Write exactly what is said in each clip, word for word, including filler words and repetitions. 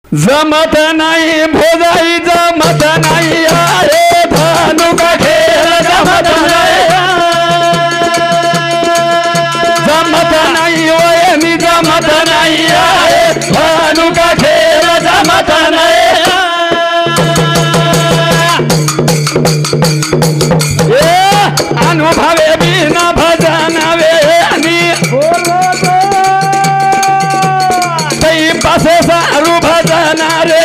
जमत नाही भोजाई जमत नाही आहे भानुका खेळ जमत नाही जमत नाही वयनी जमत नाही आहे भानुका खेळ जमत नाही अनुभवे बिना भजनावे आणि पासे सारू भजन रे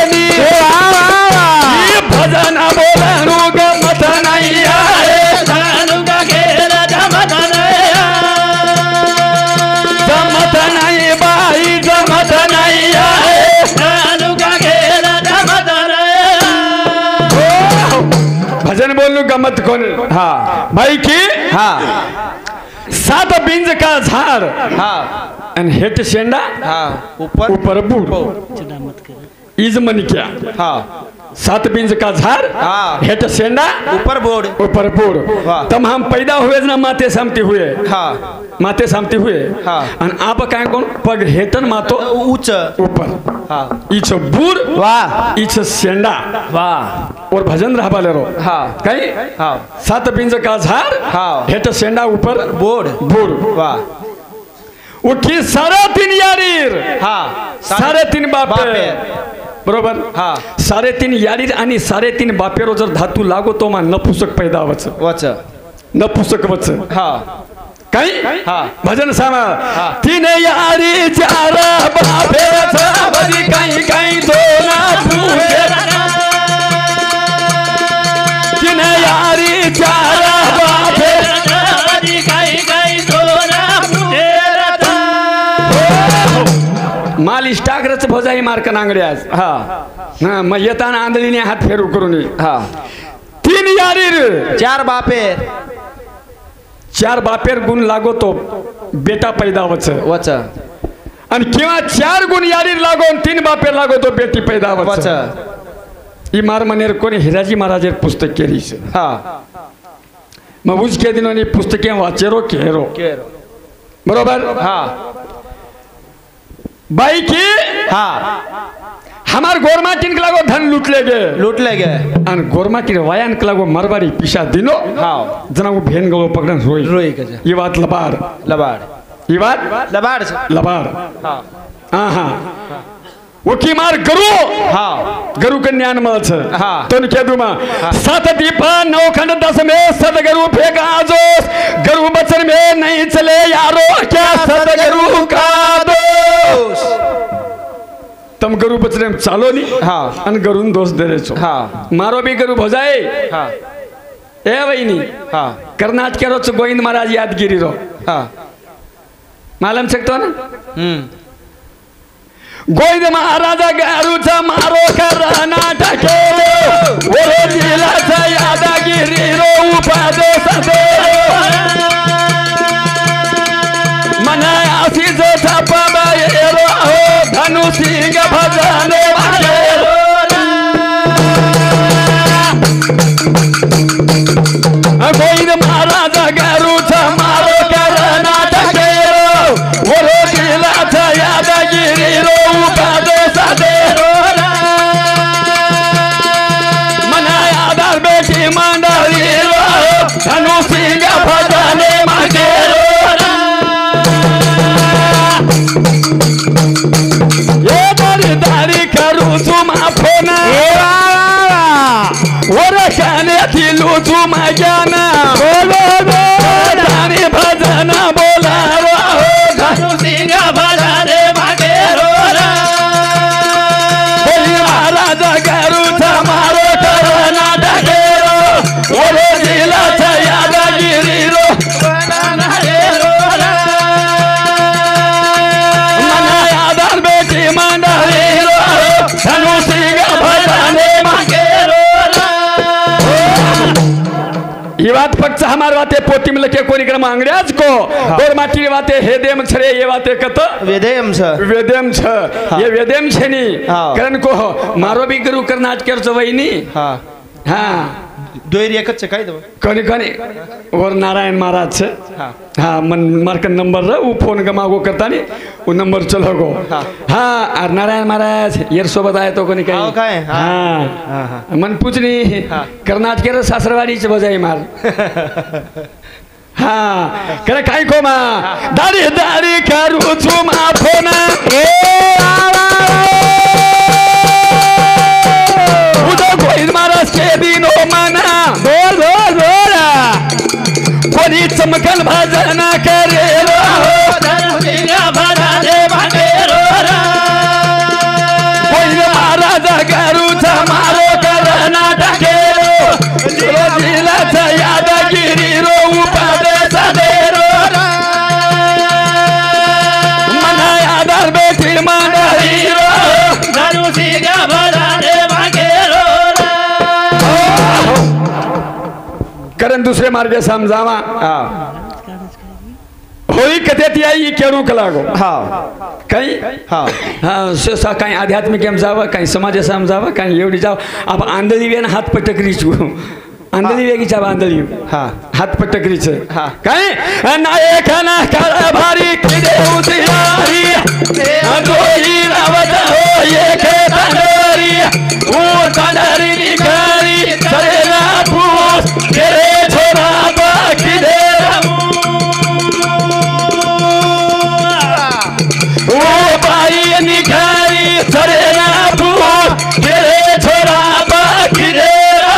भजन बोलू गमत नाही आहे भानुका खेळ जमत नाही जमत नाही बाई जमत नाही आहे भानुका खेळ जमत नाही भजन बोलू गमत कोण हा भाई की हा सात बिंज का झाड हा आणि हेट शेंडा हा ऊपर ऊपर बूढ़ इज मन क्या हा सात बिंज का झाड़ हाँ हेट शेंडा ऊपर बोर्ड ऊपर बोर्ड तब हम पैदा हुए ना माते सामते हुए हाँ माते सामते हुए हाँ और आप काय कोण पग हेटन मातो उच्च ऊपर हाँ इच बूढ़ वाह इच शेंडा वाह और भजन रहा बाले रो हाँ कहीं हाँ सात बिंज का झाड़ हाँ हेट शेंडा ऊपर बोर्ड बोर्ड वाह उठी सारे तीन यारीर हाँ सारे तीन बापेर बरोबर हाँ सारे तीन यारीर आणि सारे तीन बापेरो जर धातू लागो तो मा नपुसक पैदा वच वच नपुसक वच हाँ काही हाँ भजन सामा हाँ तीन यारी चार बापेर बदी काही काही दोना पूजे तीन यारी चार बापेर बदी काही काही दोना माल इष्टाग्रच भोजाई मार्क नांगडे आज हा हा मग येताना आंधळीने हात फेरू करून हा तीन यारीर चार बापेर चार बापेर गुण लागो तो बेटा पैदा वच वच आणि किंवा चार गुण यारीर लागो तीन बापेर लागो तो बेटी पैदा वच ई मार मनेर कोणी हिराजी महाराजेर पुस्तक केलीस हा मग उज के दिनोनी पुस्तके वाचेरो केरो बरोबर हा भाई की हाँ हमार गोरमा किन लागो धन लूट ले गए लूट ले गए अन गोरमा की वायान लागो मरवारी पिशा दिनो हाँ जना वो भेन गलो पकड़न रोई रोई के ये बात लबाड़ लबाड़ ये बात लबाड़ लबाड़ हाँ हाँ हाँ वो की मार गरु हाँ गरु कन्यान मच हाँ तो न क्या दूमा सात दीपा नौ खंड दस में सद गरु फेंका आजोस गरु बचन में नहीं चले यारो क्या सद गरु का दोष तम गरु बचन में चालो नहीं हाँ अन गरुन दोष दे रहे छो हाँ मारो भी गरु भजाए हाँ ए वही नहीं हाँ कर्नाटक के रोच गोविंद महाराज यादगिरी रो हाँ मालूम सकते हो ना हम्म गोविंद महाराज गारूचा मारो कर्नाटक ओरे जिल्ह्याचा यादगिरी रो उपदेश दे मना आसी जो छापाबायरो धनु सिंह भजने वालेरो गोविंद महाराज गारूचा मारो कर्नाटक ओरे जिल्ह्याचा यादगिरी रो धनु सिंह भजने मागेरो ये दारी दारी करू तुमा फोन ओर खाने दिलू तुमा ज्ञान बोलो दारी भजन बोला धनु सिंह भजने मागेरो महाराज करू मारो कर्नाटक ओरे जिल्ह्याचा यादगिरी रो मना यादर बेटी मंडळी रो धनु सिंह भजने मागेरो ये बात फक्त हमार बाते पोती में लखे कोनी क्रम अंग्रेज को और माटी बाते हेदेम छरे ये बाते कत वेदेम छ वेदेम छ ये वेदेम छनी करण को मारो भी गुरु कर्नाटक के वही नहीं हाँ हाँ दोयरी एकच काय दो कने कने और नारायण महाराज से हाँ हाँ मन मार का नंबर रहा वो फोन गमागो करता नहीं वो नंबर चलो गो हाँ हाँ और नारायण महाराज ये सो बताए तो कने हाँ, का है? कहीं हाँ। हाँ हाँ, मन पूछ नहीं हाँ। कर्नाटक के सासरवाड़ी से बजाई मार हाँ करे काई को माँ दारी दारी करू तुम आफोना ए महाराज के दिनों मना बोल बोल बोल कोनी चमकल भजना करे रो कोई महाराज करू मारो करना टकेरो जिला यादगिरी रो उपदेश दे रो मना यादर बेटी मंडली रो दारू सीगा भजना करण दूसरे मार्ग समझावा होई कथे आई केरू कलागो हाँ कहीं हाँ हाँ सा कहीं आध्यात्मिक एम जावा कहीं समाज समझावा कहीं एवढी जाव अब आंधळी वेन हात पटकरी छु आंधळी वेगी जाव आंधळी हाँ हात पटकरी छ हाँ कहीं नायक ना काळा भारी किदे उतियारी दोही रावत हो एक तंदरी ओ तंदरी निकारी सरेला पूस तेरे छोरा बाकी दे ओ भाई निकारी सरेला पूस तेरे छोरा बाकी दे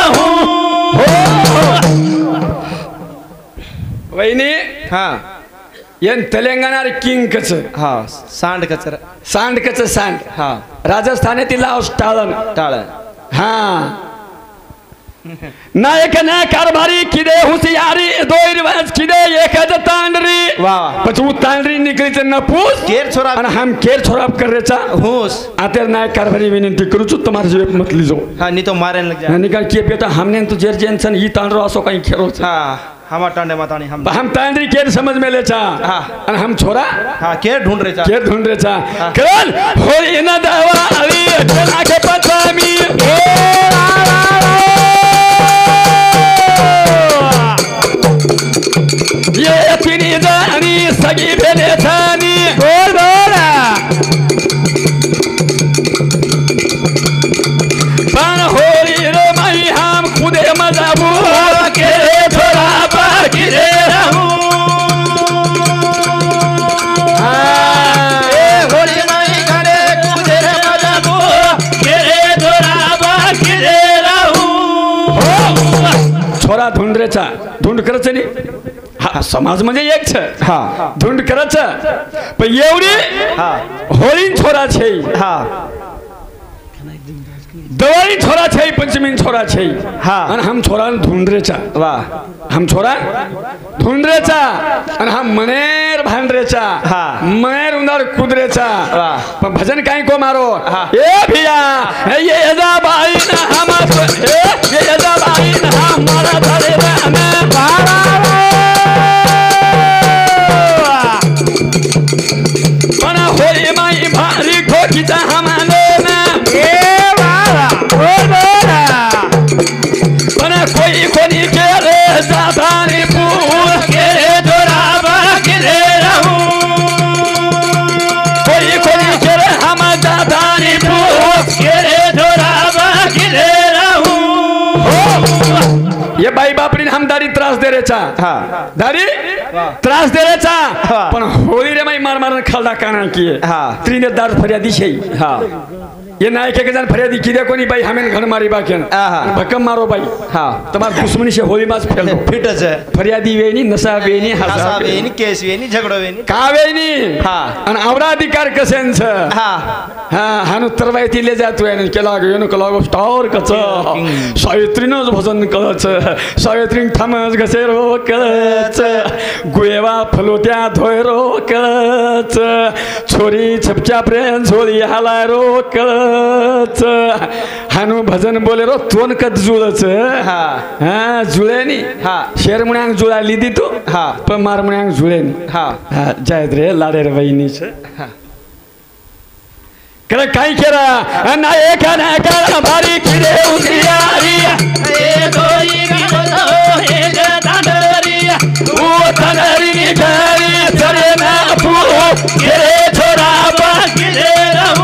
वहिनी हाँ येन तेलंगणा किंग कच हाँ सांड कचरा सांड कच सांड हाँ राजस्थानेतील टाळण टाळण हाँ नायक ना कारभारी किदे हुसियारी दोई रिवाज किदे एकद तांडरी वाह पचू तांडरी निकली तर नपूस केर छोरा आणि हम केर छोराप करायचा होस आतेर नायक कारभारी विनंती करू छु तुम्हारे जेब मत लीजो हाँ नहीं तो मारे लग जा निकाल के बेटा हमने तो जेर जेंसन ई तांडरो असो कहीं खेरो हाँ हम टांडे मातानी हम हम तांडरी केर समझ में ले चा हाँ आणि हम छोरा हाँ केर ढूंढ रहे चा केर ढूंढ रे चा हाँ। करण होई ना दावा अली चला के पचामी ये तिनी जानी सगी भेले छानी बोल बोला पण होरी रे माई हम खुदे मजाबू के थोड़ा बाकी रे रहू होरी माई करे खुदे मजाबू के थोड़ा बाकी रे रहू छोरा ढूंढ रे चा ढूंढ करच नाही हा समाज म्हणजे एक छ हाँ ढूंढ करच पण एवढी हाँ होळी छोरा छे हाँ दवाई छोरा छे पंचमी छोरा छे हाँ आणि हम छोरा ढूंढ रे चा वाह हम छोरा ढूंढ रे चा आणि हम मनेर भांड रे चा हाँ मनेर उंदर कूद रे चा वाह पण भजन काय को मारो हाँ ए भिया ये यदा बाई ना हम ए ये यदा बाई ना हमारा धरे रहना बाबा मना होई माई भारी खोकीचा हमालो ना ए बाबा बोल बोला मना कोई कोणी केले जातानी पूर केले दोरा बाकी रे रहू कोई कोणी केले हम जातानी पूर केले दोरा बाकी रे रहू ये बाई बापरी हमदारी त्रास दे रे चा हाँ दारी त्रास दे रे चा पण होळी रे माई मार मार खालदा काना किए हाँ त्रिने दार फरियादी छे हाँ ये नायक के जन फरियादी किदे कोनी भाई हमें घर मारी बाकेन हाँ भक्कम मारो भाई हाँ तुम्हार दुश्मनी से होली मास फेल दो फिटच है फरियादी वेनी नशा वेनी हसा हसा वेनी केस वेनी झगडो वेनी का वेनी हाँ आणि आवडा अधिकार कसेन छ हाँ हाँ हानु तरवायती ले जातो आहे केला गेनो कलागो स्टार कच सावित्रीनच भजन कळच सावित्री थामज घसे रो कळच गुएवा फलोत्या धोय रो कळच छोरी छपच्या प्रेम झोली हालाय रो कळच हानु भजन बोले रो तोन कत जुळच हाँ हा जुळेनी हाँ शेर मुण्यांग जुळा लिदी तू हाँ पण मार मुण्यांग जुळेनी हाँ हा जायत रे लाडे रे वहिनीच हाँ करे काय केरा ना एका ना करा भारी किरे उसियारी ए दोई रे छोरा बाकिले रहू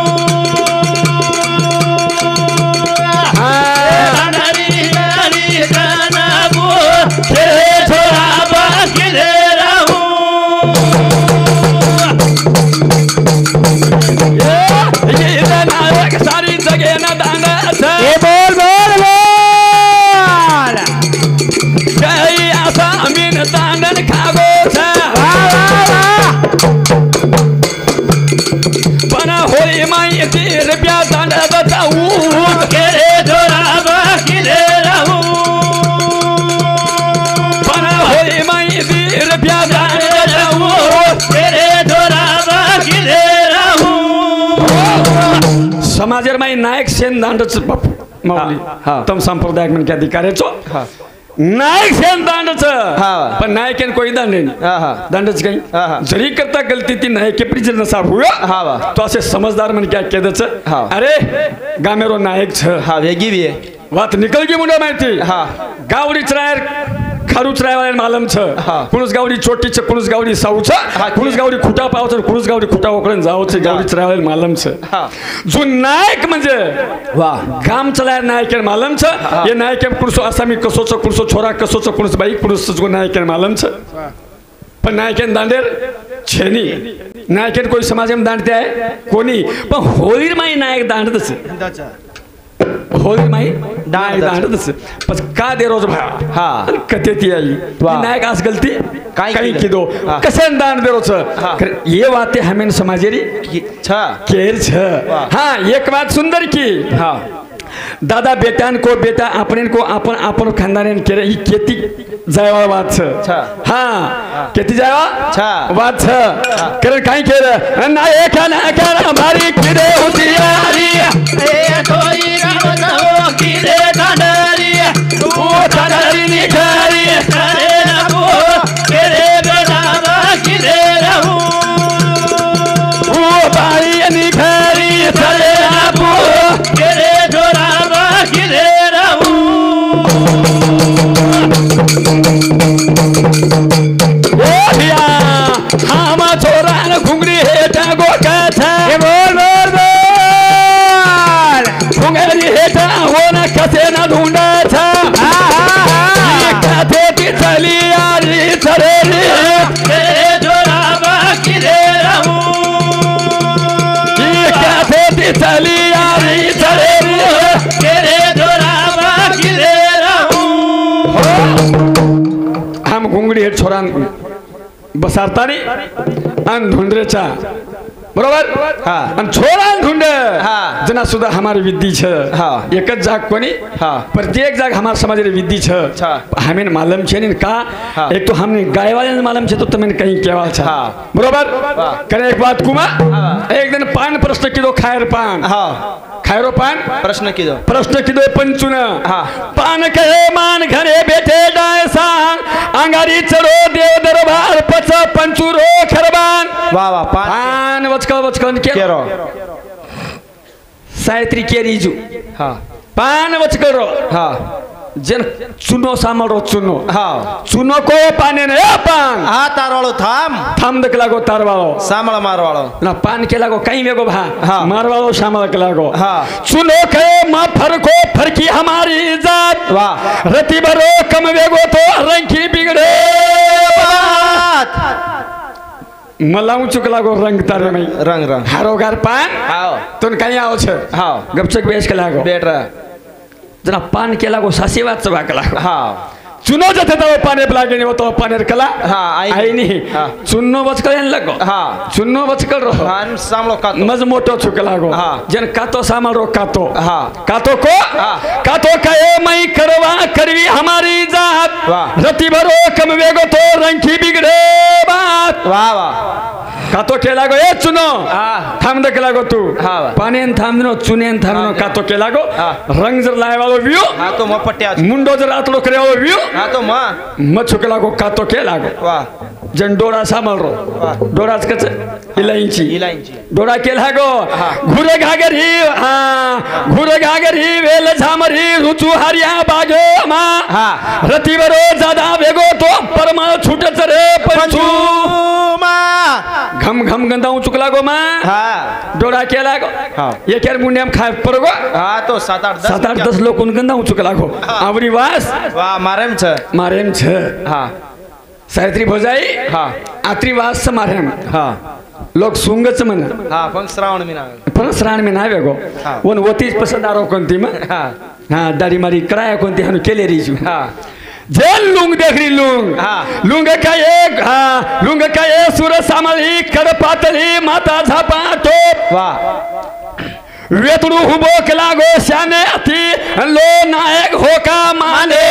हरी हरी जानबो रे छोरा बाकिले रहू ये नायक सारी जगह ना दाना ये बोल बोल बोल जय आशा अमीन दानन खागो छा बना होई माई तीर प्या दान बताऊ के जोरा बाकिले रहू बना होई माई तीर प्या दान बताऊ के जोरा बाकिले रहू समाजर माई नायक सेन दांडच बापू माऊली तम संप्रदाय म्हणजे अधिकाऱ्याचो नायक सेन दांडच पण नायकेन कोई दांड नाही दांडच काही जरी करता गलती ती नायके प्रिजन नसा हुआ तो असे समझदार मन क्या केदच अरे गामेरो नायक छ हा वेगी भी बात निकल गई मुंडा माहिती हा गावडी चरायर खारूच रायवाले मालम छ कुणस गावडी चोटी छ कुणस गावडी साऊ छ कुणस गावडी खुटा पाव छ कुणस गावडी खुटा ओकळन जाव छ गावडी चरायवाले मालम छ जो नायक म्हणजे वाह काम चलायर नायक मालम छ ये नायक कुणसो आसामी कसो छ कुणसो छोरा कसो छ कुणस बाई कुणस जो नायक मालम छ पण नायक दांडेर छेनी नायक कोई समाज में दांडते आहे कोणी पण होळीर माई नायक दांडतच होळी माई नायक दांडतच पण का दे रोज भा हा कते ती आई नायक आज गलती काही की दो कसे दांड दे रोज ये बातें हमें समाजेरी छ केर छ हां एक बात सुंदर की हां दादा बेटान को बेटा अपने को अपन अपन खानदान के ही खेती जायवा बात छ हां खेती जायवा छ बात छ करे काई के ना एक ना कर हमारी किदे होशियारी ए कोई राम हो किदे दाडरी ओ दाडरी निखारी करे ना वो केरे बेटा किदे रहू ओ भाई निखारी करे ना वो केरे जोरा बाकिले रहू ओ हिया हम छोरा न घुंगरी हेटा गो कथा बोल बोल बोल घुंगरी हेटा हो न कसे न ढूंढा था ये कथे की चली यारी चरेरी तेरे जोरा बाकिले रहू ये कथे की चली यारी चरेरी तेरे जोरा बाकिले रहू हम घुंगडी हेट छोरान बसारतानी अन ढूंढरेचा बरोबर हा अन छोरान ढूंढ हा जना सुद्धा हमारी विद्धी छ हा एकच जाग कोणी हा प्रत्येक जाग हमार समाजेरी विद्धी छ हमें मालूम छे ने का एक तो हमने गायवाले मालूम छे तो तमें कहीं केवा छ हा बरोबर करे एक बात कुमा एक दिन पान प्रश्न किदो खायर पान हा खायरो पान प्रश्न किदो प्रश्न किदो पंचुन हा पान कहे मान घरे बैठे डाय सांग अंगारी चढ़ो देव दरबार पच पंचुरो खरबान वाह वाह पान वचकल वचकल केरो सायत्री केरीजू हा पान वचकरो हा जन चुनो सामरो चुनो हा चुनो को पाने ने पान हा तारवाळो थाम थाम दक लागो तारवाळो सामळ मारवाळो ना पान के लागो कई वेगो भा हा मारवाळो सामळ के लागो हा चुनो के मा फरको फरकी हमारी जात वाह रति भरो कम वेगो तो रंगी बिगड़े बात मला उचुक लागो रंग तारे में रंग रंग हारोगार पान हाओ तुन कहीं आओ छ हाओ गपचक बेच के लागो बेटरा जना पान के लागो सासीवात चबा के लागो हां चुनो जते तो पाने लागे नहीं तो पानेर कला हां आई नहीं चुन्नो बचकल लगो हां चुन्नो बचकल रो हां सामलो कातो मज मोटो छुक लागो हां जन कातो सामल रो कातो हां कातो को कातो कहे मई करवा करवी हमारी जात रति भरो कम वेगो तो रंगी बिगड़े बात वाह वाह कातो के लागो ए चुनो हां थाम दे के लागो तू हां पानेन थाम दिनो चुनेन थाम दिनो कातो के लागो रंग जर लाय वालो व्यू हां तो म पट्या मुंडो जर आतलो करे वालो व्यू हां तो म म छुक लागो कातो के लागो वाह जन डोरा सामल रो डोराच कच इलायची इलायची डोरा के लागो घुरे घागरी हां घुरे घागरी वेल झामरी रुचु हरिया बाजो मा हां रति बरो ज्यादा वेगो तो परमा छुटच रे पंचू मा घम घम गंदा हूँ चुकला गो माँ हाँ डोरा के लागो हाँ। ये क्या मुंडिया में खाए पर गो हाँ तो सात आठ दस सात आठ दस लोग उन गंदा हूँ चुकला गो आवरी वास वाह मारे में छ मारे में छ हाँ साहित्री भोजाई हाँ आत्री वास से मारे में हाँ लोग सुंगच मन हाँ पण श्रावण में ना पण श्रावण में ना वेगो हाँ। वन वतीच पसंदारो कोणती मग हाँ हाँ दाढी मारी कराया कोणती हानु केले रीजू हाँ जेल लुंग देख रही लुंग हाँ। लुंग का एक हाँ लुंग का ये सुर सामली कर पातली माता झापा टोप वाह वेतरू हुबो के लागो श्याने अति लो नायक होका माने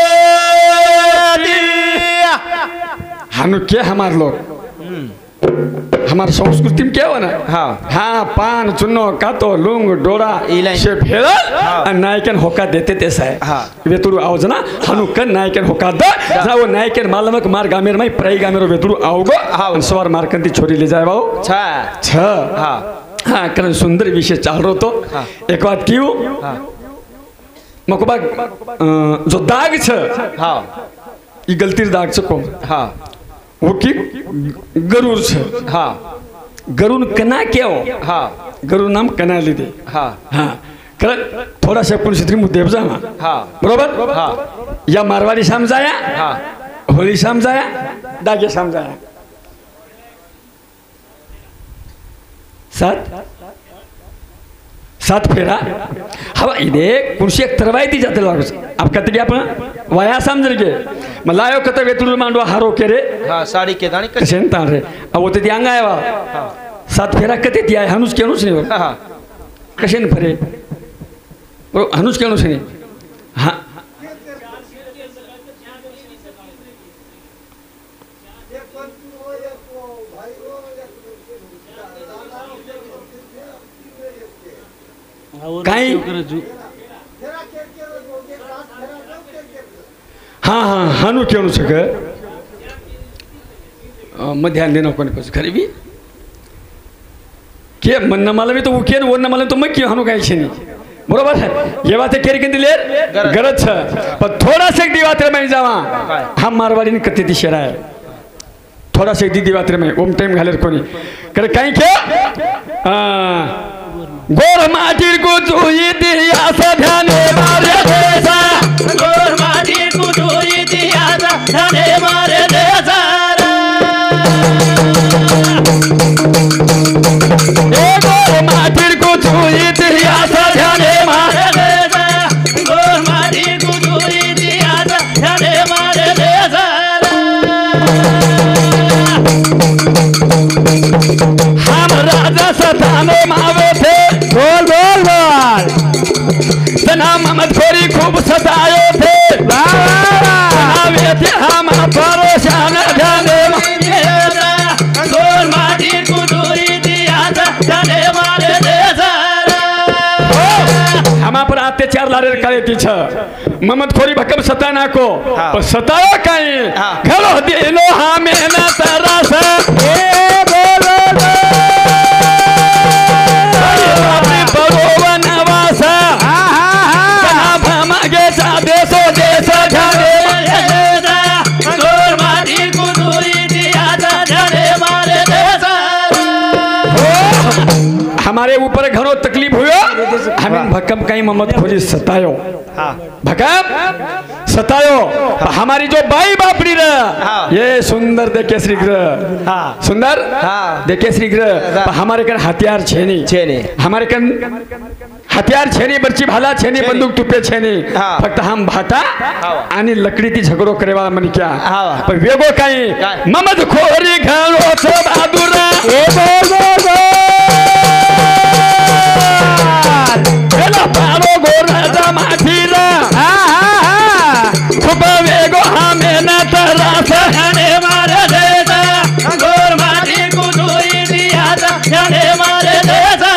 हानु के हमार लोग हमारे संस्कृति में क्या हो ना हाँ हाँ पान चुन्नो कातो लुंग डोरा इलाही। से फेरा हाँ। नायकन होका देते ते साय हाँ। वेतुरु आओ जना हनु कन नायकन होका द जा वो नायकन मालमक मार गामेर में प्राई गामेर वेतुरु आओगो हाँ। सवार मारकंती छोरी ले जाए बाओ छा छ हाँ हाँ करण सुंदर विषय चाल रो तो हाँ। एक बात क्यों हाँ मकोबा अ, जो दाग छ हाँ ई गलती दाग छ को हाँ वो की गरुड़ छ हाँ गरुड़ कना क्यों हाँ गरुड़ नाम कना लिदे हाँ हाँ कर थोड़ा सा पुनश्री मुद्दे जा हाँ बरोबर हाँ या मारवाड़ी समझाया हाँ होली समझाया दागे समझाया सात सात फेरा हवा इदे कुर्सी एक तरवाई दी जाते लागो अब कहते क्या आपण वाया समझ गे मलायो कते वेतुल मांडवा हारो के रे हाँ साड़ी के दानी कश कशेन तान रे अब वो ते दियांग आया वा सात फेरा कते दिया हनुस के अनुस नहीं हाँ कशेन फरे वो हनुस के अनुस नहीं हाँ काही हाँ हाँ हानु क्यों सके मैं ध्यान देना कोने पास खरी भी क्या मन न मालूम है तो वो क्या वो न मालूम तो मैं क्यों हानु कहीं नहीं बरोबर है ये बात है क्या रिकन दिले गरज है पर थोड़ा सा दीवार में जावा हम मारवाड़ी ने कत्ती थी शेरा है थोड़ा सा दी दीवार में ओम टाइम घाले कोनी कर कहीं क्या गोर माटी को चुई दिया सा ध्यान मारे देसा गोर माटी को चुई दिया सा ध्यान मारे देसा ए गोर माटी को चुई दिया सा ध्यान मारे देसा गोर माटी को चुई दिया सा ध्यान मारे देसा हम राजा सतानो मावे थे बोल बोल बोल तना ममद खोरी खूब सतायो थे आवे थे हम परेशान ध्याने गोर माटी को चुई दिया सा ध्यान मारे देसा हमा पर अत्याचार लारे करे तीछ ममद खोरी भकम सताना को हाँ। पर सतायो कहीं हाँ। घरो दिलो हमें न तरस ए बोलो बरोवन वास कहा भमगे सा देसो देस घरे गोर माटी को चुई दिया सा ध्यान मारे देसा हमारे ऊपर घरों तकलीफ हुआ हमें भक्कम कहीं मोहम्मद खोजी सतायो हाँ भक्कम सतायो हमारी जो बाई बापड़ी रहा हाँ। ये सुंदर देखे श्री ग्रह हाँ। सुंदर हाँ। देखे श्री ग्रह हमारे कन हथियार छेनी छेनी। हमारे कन हथियार छेनी बर्ची भाला छेनी छेनी। बंदूक तुपे छेनी हाँ। फक्त हम भाटा आणि लकड़ी ती झगड़ो करे वाला मन क्या हाँ। पर वेगो काही काय? ममद खोरी घरो से बहादुर ए गो गो गो एला पारो गो राजा माठीरा हा हा हा खूब वेगो हमें न तरस ध्यान मारे देसा गोर माटी को चुई दिया सा ध्यान मारे देसा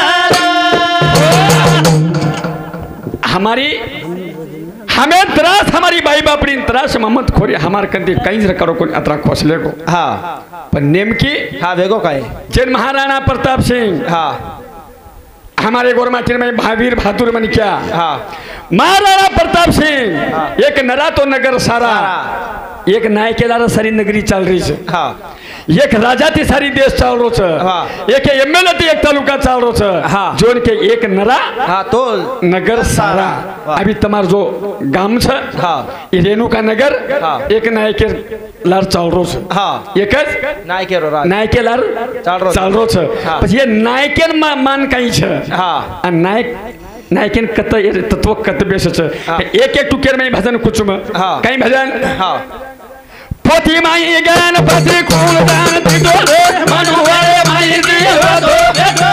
हमारी हमें त्रास हमारी बाई बापड़ी त्रास मोहम्मद खोरी हमार कंदी कहीं जरा करो कोई अतरा खोसले को हाँ पर नेमकी हाँ वेगो काय जन महाराणा प्रताप सिंह हाँ हमारे गोरमाचिर में महावीर बहादुर मन क्या हाँ महाराणा प्रताप सिंह एक नरा तो नगर सारा एक नाय के लारा सारी नगरी चल रही है हाँ एक राजा ती सारी देश चालरो छ हाँ। एक एमएलए ती एक तालुका चालरो छ हाँ। जोन के एक नरा हाँ तो नगर सारा वाह। अभी तमार जो गाम छ हाँ। ये रेणुका नगर हाँ। एक नायके लार चालरो छ हाँ एकच नायकेरो राज नायके लार चालरो छ। चालरो छ हाँ। पछि ये नायकेन मा- मान कहीं छ हाँ। आ नायक नायकेन कत ये तत्व कत बेस छ हाँ। एक एक टुकेर में भजन कुछ में हाँ। कहीं भजन हाँ पोथी माई ज्ञान पति कुल दान तिटोले मनुवारे माई देव दो बेटो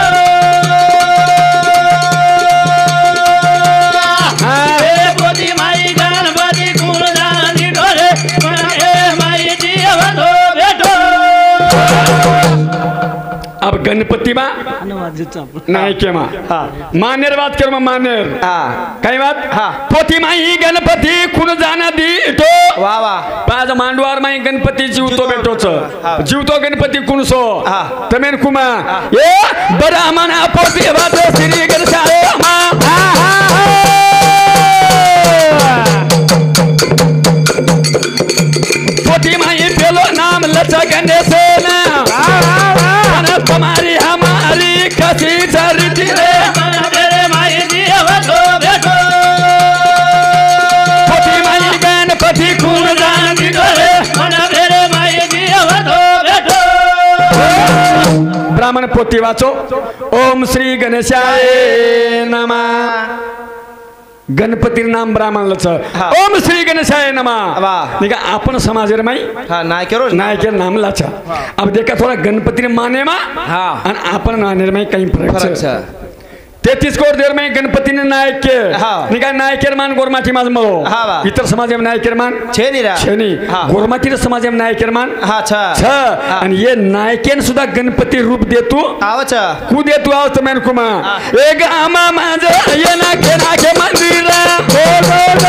ए पोती माई गणपति कुलदान दिडोले ए माई देव दो बेटो अब गणपति मा नायके मा मानेर बात करो मानेर हाँ कहीं बात हाँ। पोथी माई गणपति कुल जाना दी तो वाह वाह पाज मांडवार माई गणपति जीवतो बेटो हाँ। छ जीवतो गणपति कुण सो हाँ। तमेन कुमा ए बरा मना पोथी बात श्री गणसारे मा पोथी माई पेलो नाम लचकन से ना तुम्हारी हमारी कसी चरित्र रे मेरे माई देव दो बेटो पोथी माई गणपति कुल जान दिडोले मेरे माई देव दो बेटो ब्राह्मण पोथी वाचो ओम श्री गणेशाय नमः गणपती नाम ब्राह्मणला छ हाँ। ओम श्री गणेशाय नमः वाह। निका आपण समाजमा हाँ नायकेरो नायक नामला छ अब देखा थोड़ा गणपती मानेमा हाँ। आणि आपण मानेरमा काही फरक फरक छ छ तेहतीस कोट देर में गणपति ने नायक के हाँ। निका नायकेर मान गोरमाटी माज मलो हाँ, वाह। इतर समाज में नायकेर मान छे नि रा छेनी हाँ। गोरमाटी रे समाज में नायकेर मान हाँ छ छ आणि ये नायकेन सुद्धा गणपती रूप देतू आव छ कु देतू आवत मेन कुमा एक आमा माज ये ना के ना के मंदिर बोल बोल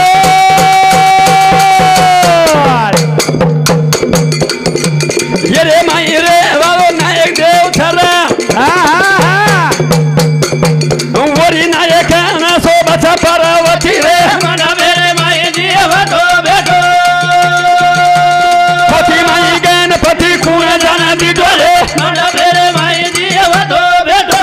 ये रे माई रे वालो नायक देव छरा हा हा हा वरी नायक ना सोबत पार्वती रे मेरे माई देव दो बेटो पोथी माई गणपती कुण जाना दिडोले मेरे माई देव दो बेटो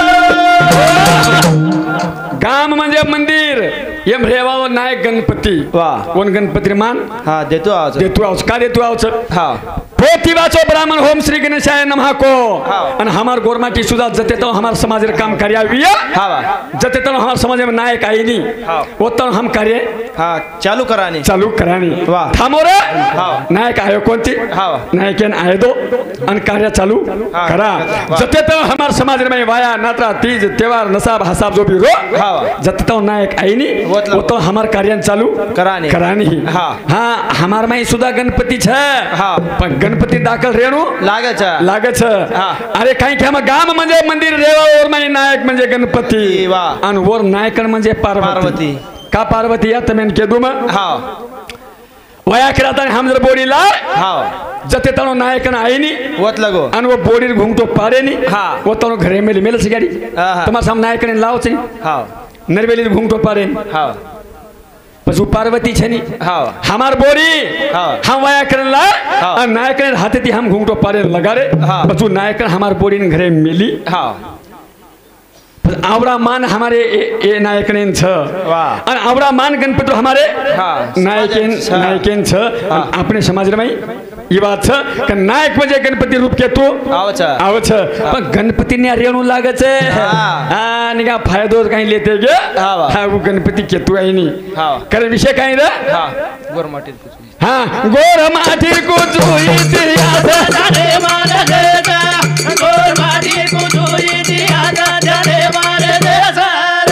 गाम म्हणजे मंदिर एम रेवाव नायक गणपती वाह। कोण गणपती मान हाँ देतो आव छ देतू आवच का देतू आवच हाँ पोथी वाचो ब्राह्मण होम श्री गणेशाय नमः को हाँ। आणि हमार गोरमाटी सुद्धा जते तो हमार समाज रे काम कार्य आविया हाँ वाह। जते तो हमार समाज में नायक आई नी हाँ। वो तो हम कार्य हाँ चालू करानी चालू करानी वाह। थांबो रे हाँ। नायक आयो कोणती हाँ। नायकेन आयो दो आणि कार्य चालू हाँ। करा वाह। जते तो हमार समाज में वाया नात्रा तीज त्योहार नसाब हसाब जो भी रो हाँ। जते तो नायक आई नी वो तो- वो तो हमार कार्य चालू करानी। करानी हाँ। हाँ हमार में सुद्धा गणपति छ हाँ। पण गणपति दाखल रेणू लागे छ लागत छ हाँ। अरे काही की हम गाम म्हणजे मंदिर रेवा और माई नायक म्हणजे गणपती वाह। आणि वर नायकन म्हणजे पार्वती पार्वती। का पार्वती या तमेन के दुम हाँ वया कराता हम जर बोडीला हाँ जते तनो नायकन आईनी वत लगो आणि वो बोडीर घुंगतो पारेनी हाँ। वो तनो घरे मेली मेल सिगाडी हाँ, हाँ। तुम्हार साम नायकन लावच हाँ नरवेली घुंगतो पारेनी हाँ पशु पार्वती छनी हाँ हमार बोरी हाँ। हम वया करला हाँ। और नायकन हाथे ती हम घुंगतो पारे लगारे हाँ। पशु नायकन हमार बोरी घरे मिली हाँ आवड़ा मान हमारे ए, ए नायकन छ वाह। और आवड़ा मान गणपति हमारे हाँ। नायकन छ। नायकन छ हाँ। अपने समाज में ये बात छ कि नायक म्हणजे गणपति रूप के तू आव छ आव छ पण गणपति ने रेणू लागे छे हाँ। हां निका फायदो काही लेते गे हाँ, वाह। हां वो गणपति के तू आई नी हाँ। करे विषय काही रे हाँ गोरमाटी हां गोर माटी को जुई इतिहास जाने मारे देता गोर माटी को जुई दिया जाने मारे देसा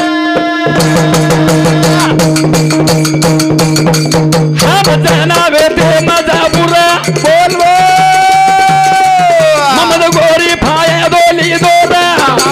हम जनावे दे मजा बुरा बोल बोल ममद गोरी फाया दोली दोरा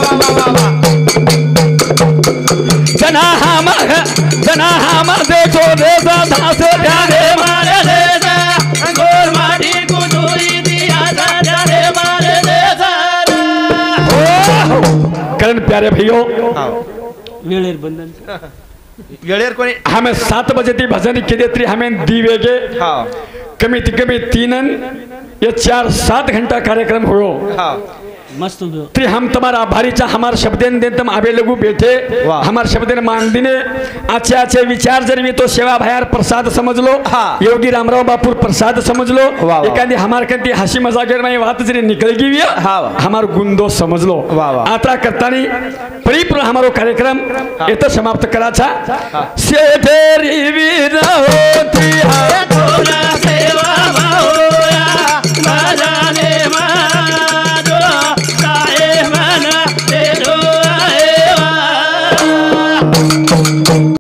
जना हम जना हम देखो देसा दास ध्याने मारे देता गोर माटी को जुई दिया जाने मारे देसा करण प्यारे भैयो हाँ वेळेर बंधन वेळेवर कोणी हमें सात बजे ती भजन किए त्री हमें दीवे के हा कमीत कमी तीन या चार सात घंटा कार्यक्रम हो हा मस्त हो ती हम तुम्हारा आभारी चा हमारे शब्देन दिन तुम आबे लगू बैठे वाह। हमारे शब्देन मान दिने अच्छे अच्छे विचार जर मी तो सेवा भयार प्रसाद समझ लो हाँ। योगी रामराव बापूर प्रसाद समझ लो वाह, वाह। एखादी हमार कंती हसी मजाक में बात जरी निकल गई है हाँ, वाह। हमार गुंदो समझ लो वाह, वाह। आता करतानी परिपूर्ण हमारो कार्यक्रम हाँ। इथं समाप्त कराचा हाँ। सेठेरी वीर होती हा थोड़ा सेवा